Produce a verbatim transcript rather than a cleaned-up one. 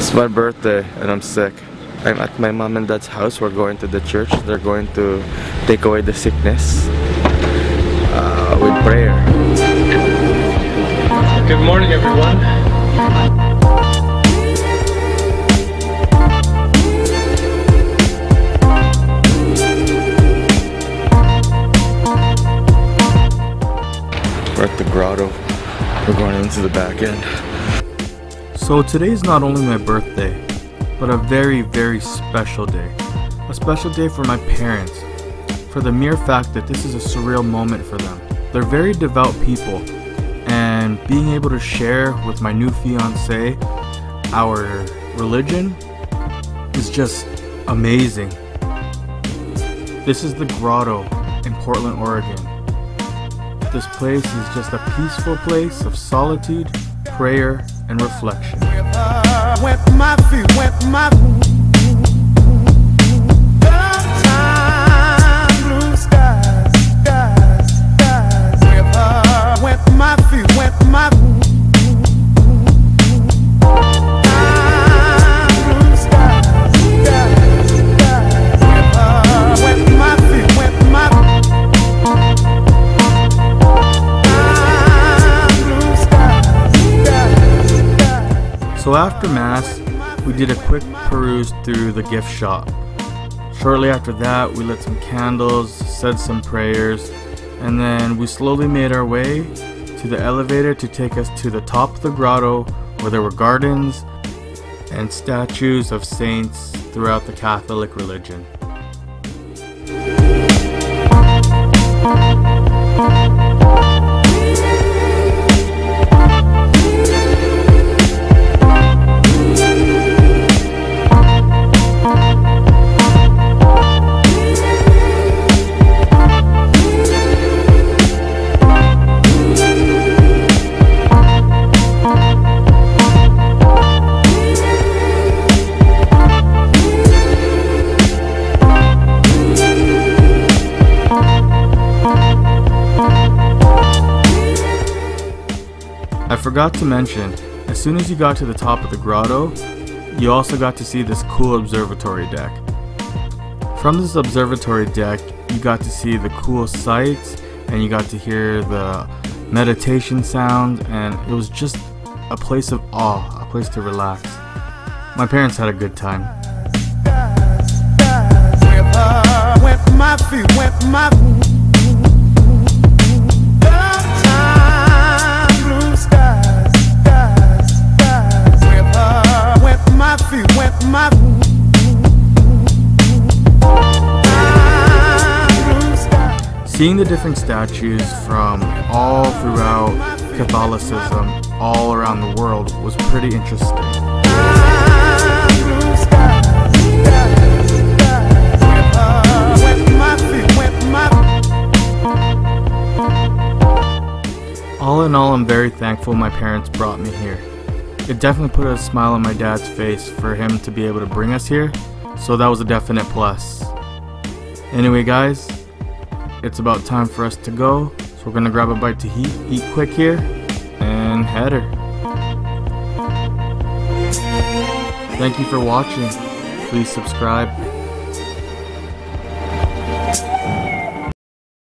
It's my birthday and I'm sick. I'm at my mom and dad's house. We're going to the church. They're going to take away the sickness uh, with prayer. Good morning, everyone. We're at the grotto. We're going into the back end. So today's not only my birthday, but a very, very special day. A special day for my parents, for the mere fact that this is a surreal moment for them. They're very devout people, and being able to share with my new fiancé our religion is just amazing. This is the grotto in Portland, Oregon. This place is just a peaceful place of solitude, prayer, and reflection. Wet my feet, wet my blue skies, skies, skies. Wet my feet, wet my blue skies, skies, skies. Wet my feet, wet my So after Mass, we did a quick peruse through the gift shop. Shortly after that, we lit some candles, said some prayers, and then we slowly made our way to the elevator to take us to the top of the grotto, where there were gardens and statues of saints throughout the Catholic religion. I forgot to mention, as soon as you got to the top of the grotto, you also got to see this cool observatory deck. From this observatory deck, you got to see the cool sights, and you got to hear the meditation sound, and it was just a place of awe, a place to relax. My parents had a good time. wet my feet, wet my Seeing the different statues from all throughout Catholicism, all around the world, was pretty interesting. All in all, I'm very thankful my parents brought me here. It definitely put a smile on my dad's face for him to be able to bring us here, so that was a definite plus. Anyway guys, it's about time for us to go, so we're gonna grab a bite to eat, eat quick here, and head her. Thank you for watching. Please subscribe.